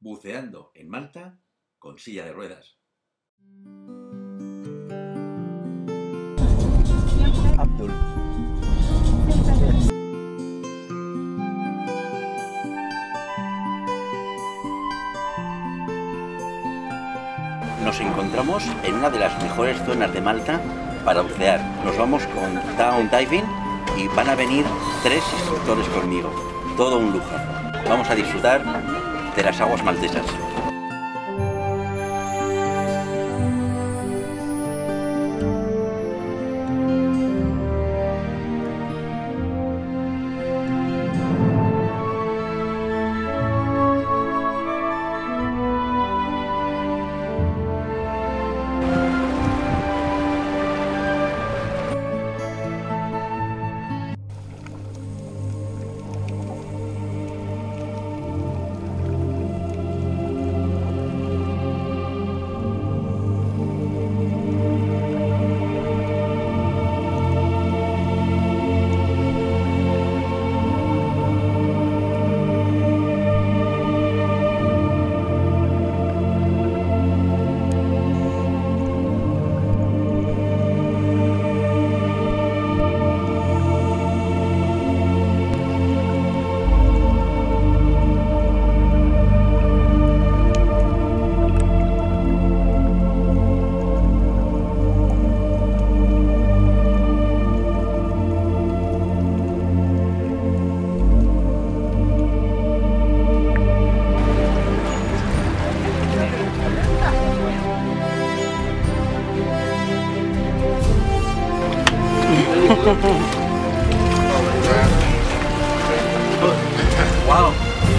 buceando en Malta con silla de ruedas. Abdul. Nos encontramos en una de las mejores zonas de Malta para bucear. Nos vamos con down diving y van a venir 3 instructores conmigo. Todo un lujo. Vamos a disfrutar de las aguas maltesas. Wow.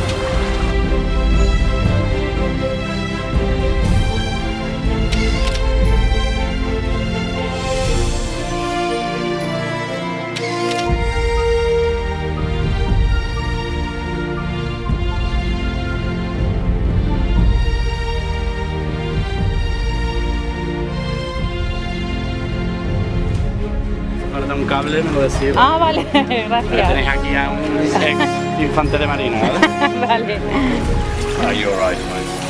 Falta un cable, me lo decís. Ah, vale, gracias. Tenéis aquí a un ex infante de marina, ¿vale? Vale. Are you alright, mate?